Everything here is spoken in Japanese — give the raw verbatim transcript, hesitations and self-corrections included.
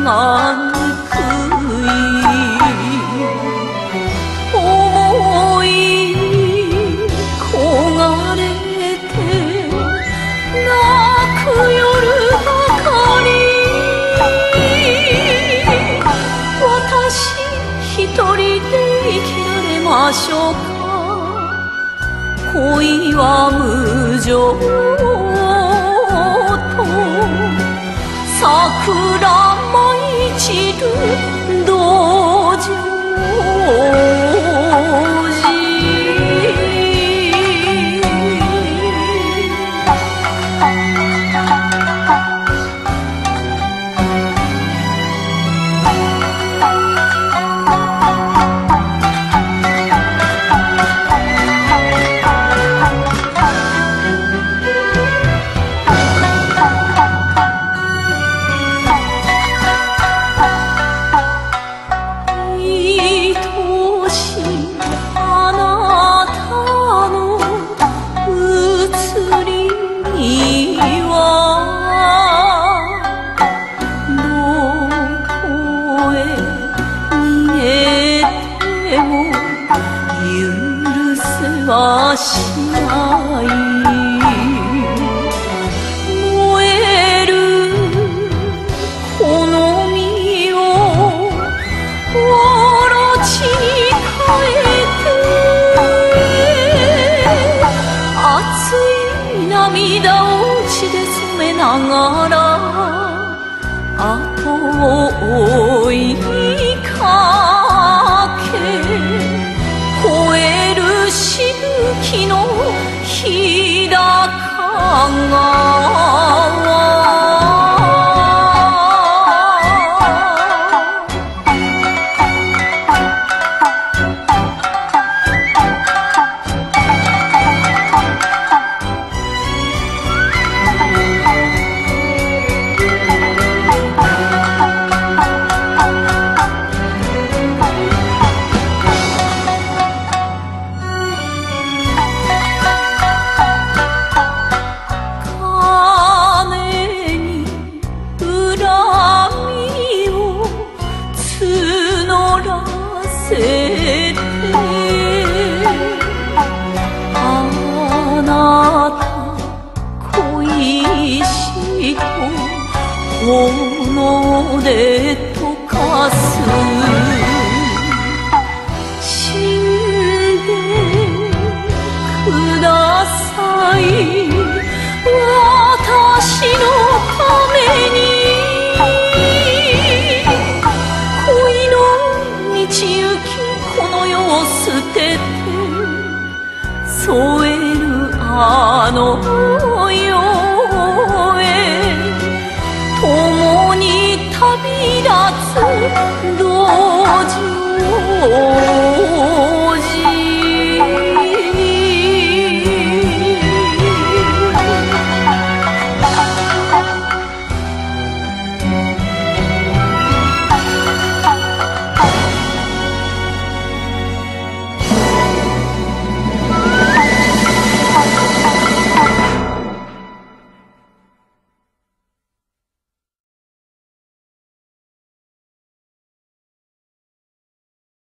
まぬくい思い焦がれて泣く夜ばかり私一人で生きられましょうか恋は無情と桜舞い散る道場はしない燃えるこの身をわらちに変えて熱い涙を血で染めながら後を追いかけ越えるしぶきの日高川あなた恋しと炎で溶かす死んでください私のためにこの世を捨てて添えるあの